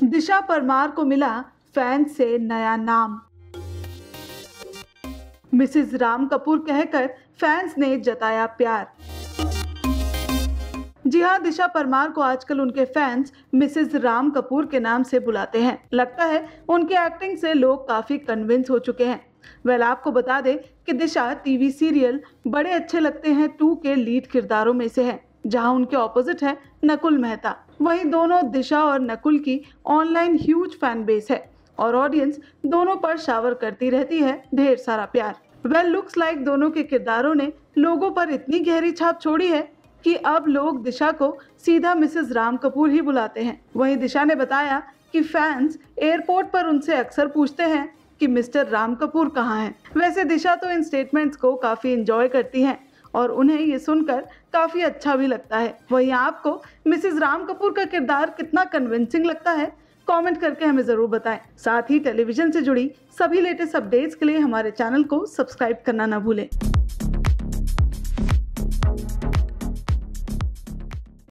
दिशा परमार को मिला फैंस से नया नाम। मिसेज राम कपूर कहकर फैंस ने जताया प्यार। जी हां, दिशा परमार को आजकल उनके फैंस मिसेज राम कपूर के नाम से बुलाते हैं। लगता है उनकी एक्टिंग से लोग काफी कन्विंस हो चुके हैं। आपको बता दें कि दिशा टीवी सीरियल बड़े अच्छे लगते हैं 2 के लीड किरदारों में से है, जहां उनके ऑपोजिट है नकुल मेहता। वहीं दोनों दिशा और नकुल की ऑनलाइन ह्यूज फैन बेस है और ऑडियंस दोनों पर शावर करती रहती है ढेर सारा प्यार। लुक्स लाइक दोनों के किरदारों ने लोगों पर इतनी गहरी छाप छोड़ी है कि अब लोग दिशा को सीधा मिसेज राम कपूर ही बुलाते हैं। वहीं दिशा ने बताया कि फैंस एयरपोर्ट पर उनसे अक्सर पूछते हैं कि मिस्टर राम कपूर कहाँ हैं। वैसे दिशा तो इन स्टेटमेंट्स को काफी एंजॉय करती हैं और उन्हें ये सुनकर काफी अच्छा भी लगता है। वहीं आपको मिसेज राम कपूर का किरदार कितना कन्विंसिंग लगता है, कमेंट करके हमें जरूर बताएं। साथ ही टेलीविजन से जुड़ी सभी लेटेस्ट अपडेट्स के लिए हमारे चैनल को सब्सक्राइब करना न भूलें।